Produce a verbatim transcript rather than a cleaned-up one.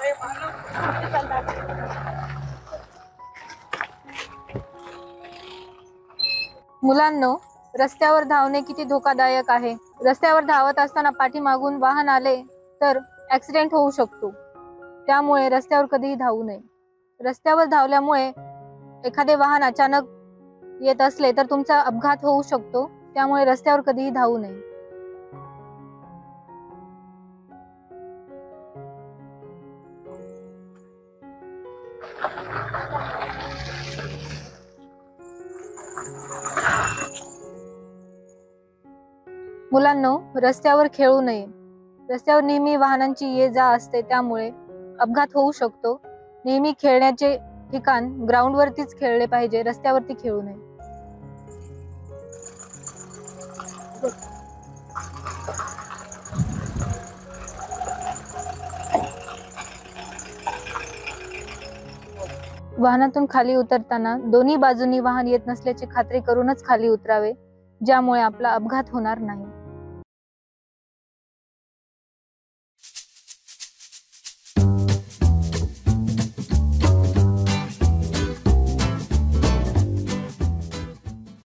मुलांनो, रस्त्यावर धावणे किती धोकादायक आहे। रस्त्यावर धावत असताना पाठीमागून वाहन आले तर ऍक्सिडेंट होऊ शकतो। त्यामुळे रस्त्यावर कधीही धावू नये। रस्त्यावर धावल्यामुळे एखादे वाहन अचानक येत असले तर तुमचा अपघात होऊ शकतो। त्यामुळे रस्त्यावर कधीही धावू नये। मुलांनो, रस्त्यावर खेळू नये। रस्त्यावर नेहमी वाहनांची ये जा असते, त्यामुळे अपघात होऊ शकतो। नेहमी खेळण्याचे ठिकाण ग्राउंड वरतीच खेळले पाहिजे, रस्त्यावरती खेळू नये। वाहनातून खाली उतरताना दोन्ही बाजूंनी वाहन येत नसल्याची खात्री करूनच खाली उतरावे, ज्यामुळे आपला अपघात होणार नाही।